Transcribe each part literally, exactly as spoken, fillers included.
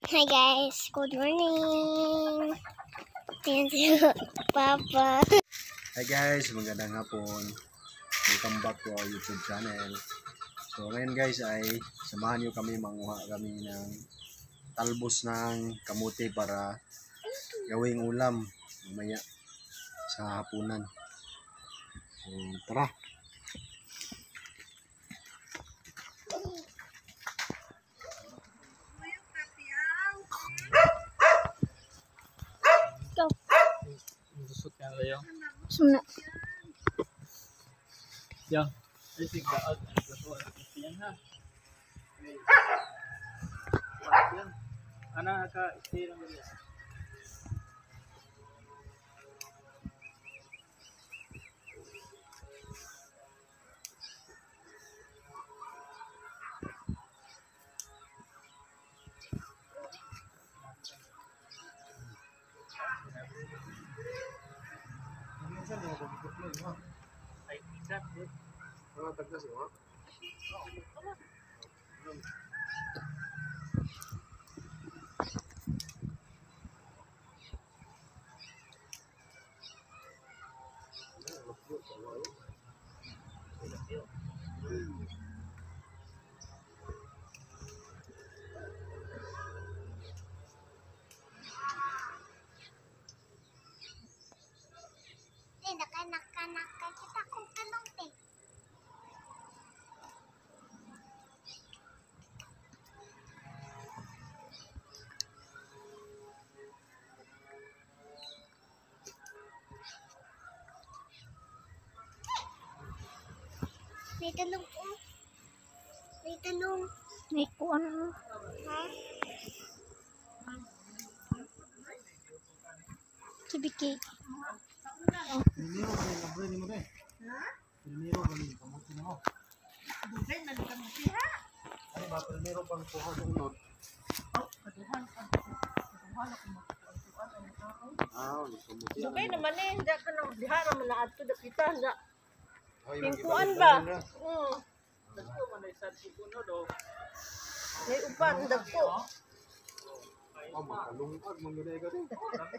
Hi guys, good morning. Tingnan si Papa. Hi guys, magandang hapon. Welcome back to our YouTube channel. So ngayon guys ay samahan nyo kami, manguha kami ng talbos ng kamuti para gawing ulam mamaya sa hapunan. So tara. Go. Susut ka kayo. Sumna. Yang, ay sig daag ang gusto ang yan ha. Yan. Ana ka stay lang dali. Ay, exactly. Mga tagdas mo. Eh, naka-naka-naka kita kung tanong eh. May tanong po. May tanong. May kuwan. Ha? Subiki. Primero kami labre ni mo deh. Ha? Primero kami kamuti mo. Dugay na lang mo ha. Ano ba primero pang kuha ng unod? Oh, kaduhan ka. Kaduhan ako magkuan ang tao. Ah, kamuti. Dugay naman eh, hindi ka nang dihara man na adto dapita na. Ay, Tingkuan ba? Mm. Dagko man ay sad puno do. May uban dagko. Oh, makalungag mga ka din.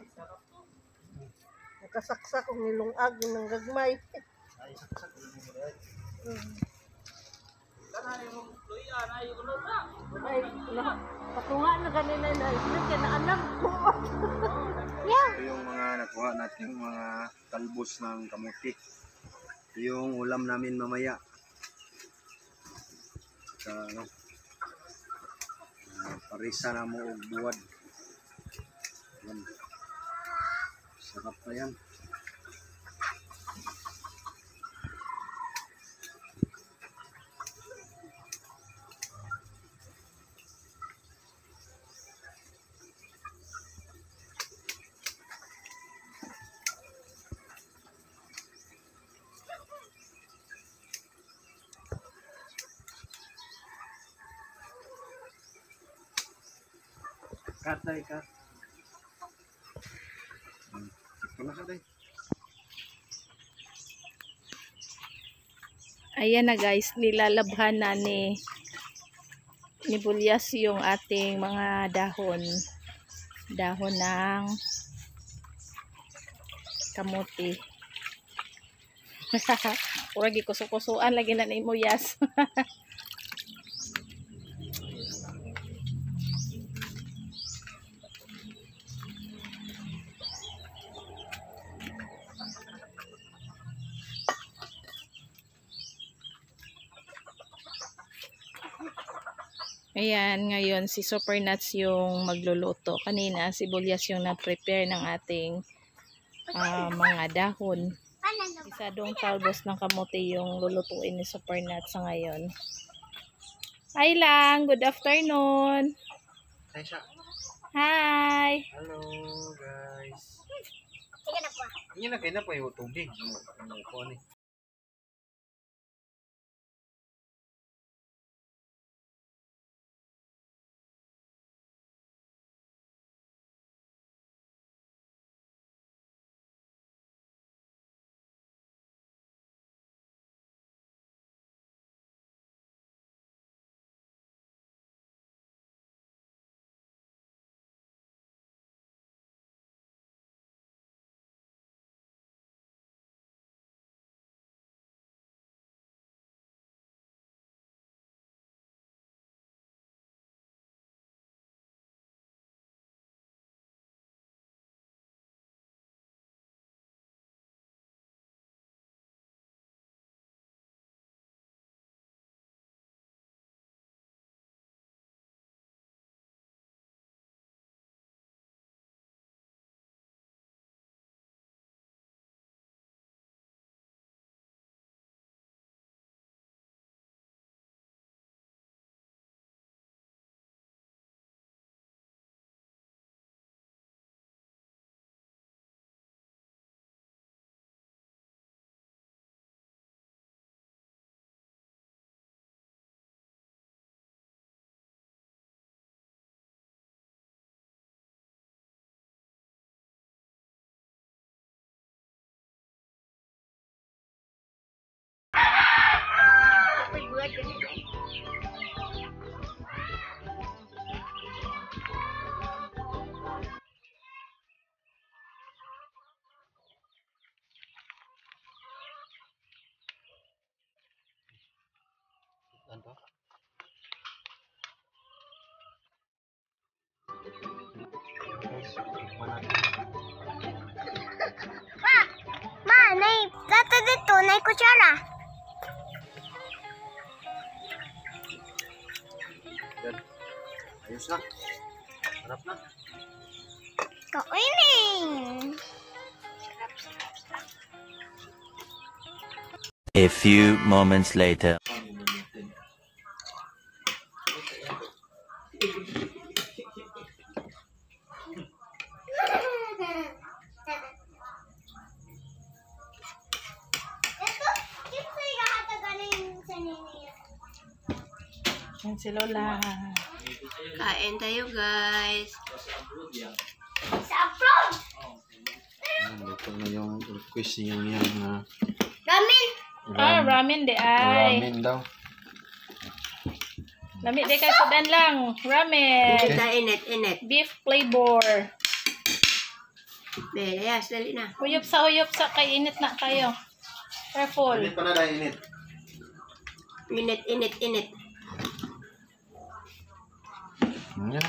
Nakasaksak og nilungag ng gagmay. Ay, saksak ni mo deh. Mm. Kana yung luya na yung ulo na. Ay, na, patunga na kanina na isip kaya na anak ko. Ito yung mga nakuha natin mga talbos ng kamuti. Ito yung ulam namin mamaya. Sa ano, uh, parisa na mo og buwad. Yan. Sarap na yan. Katay ka. Hmm. Ito na katay. Ayan na guys, nilalabhan na ni ni Bulyas yung ating mga dahon. Dahon ng kamuti. Ura gikuso-kusuan lagi na ni Muyas. Ayan, ngayon si Supernuts yung magluluto. Kanina si Bulyas yung nag-prepare ng ating uh, mga dahon. Isadong talbos ng kamote yung lulutuin ni Supernuts sa ngayon. Hi lang, good afternoon. Hi siya. Hi. Hello guys. Sige na po. Ini na kayo na pa yung tubig. Ano ko ni? Ma, ma, nay, plato dito, nay kutsara. Yan. Ayos na. Harap na. Kainin. A few moments later. Yan si Lola. Kain tayo, guys. Sa abroad. Ayan, ito na yung request niya niya na Ramen. Ah, ramen de ay. ramen daw. Lamig de kay sudan lang. Ramen. Kita init, init. Beef flavor. Belayas, dali na. Uyop sa uyop sa kay init na kayo. Careful. Init pa na dahil init. Init, init, init. Yan.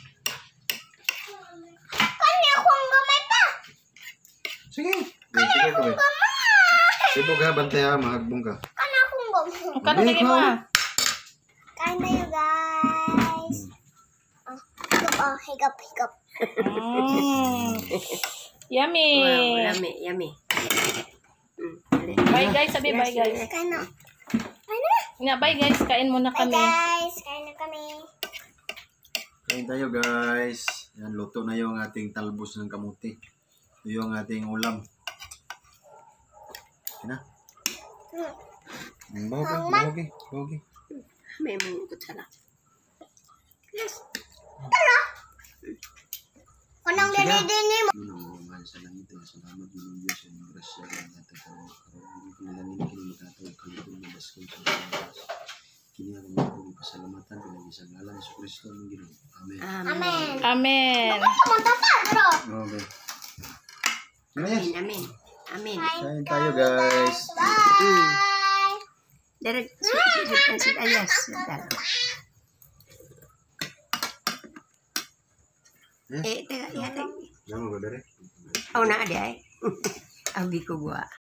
Kanya kung gamay pa. Sige. Sige, sige ko eh. Sibog ha, bantay ha, mahagbong ka. Kanya kung gamay. Ang kanang lagi mo. ah. Kain tayo, guys. Oh, higap, oh, higap, higap. Mm. Yummy. Wow, yummy, yummy. Mm, dali. Bye guys, sabi bye guys. Kain na. Kain na. Nga bye guys, kain muna Bye, kami. guys. Kain na kami. Kain tayo guys. Yan, luto na yung ating talbos ng kamuti. Ito yung ating ulam. Yan na. Hmm. Bawag, bawag eh. Bawag eh. May mga kutsara. Yes. Kunang dinidini mo. Yun ang mga mahal sa langit. Salamat din ng Diyos. Yung grasya ng ating karoon. Kinalangin na kinimakatawag kalipin ng baskong sa Diyos. Kinilang mo kong pasalamatan. Pinag-isang ngalan sa Kristo ng Ginoo. Amen. Amen. Amen. Pumunta pa, bro. Okay. Amen. Amin, amin. Amin. Kain tayo guys. Bye. Direk, sulit sulit ayas. Eh, teka, ihatag. Jangan gue dari. Oh, na ada eh. Abi ko gua.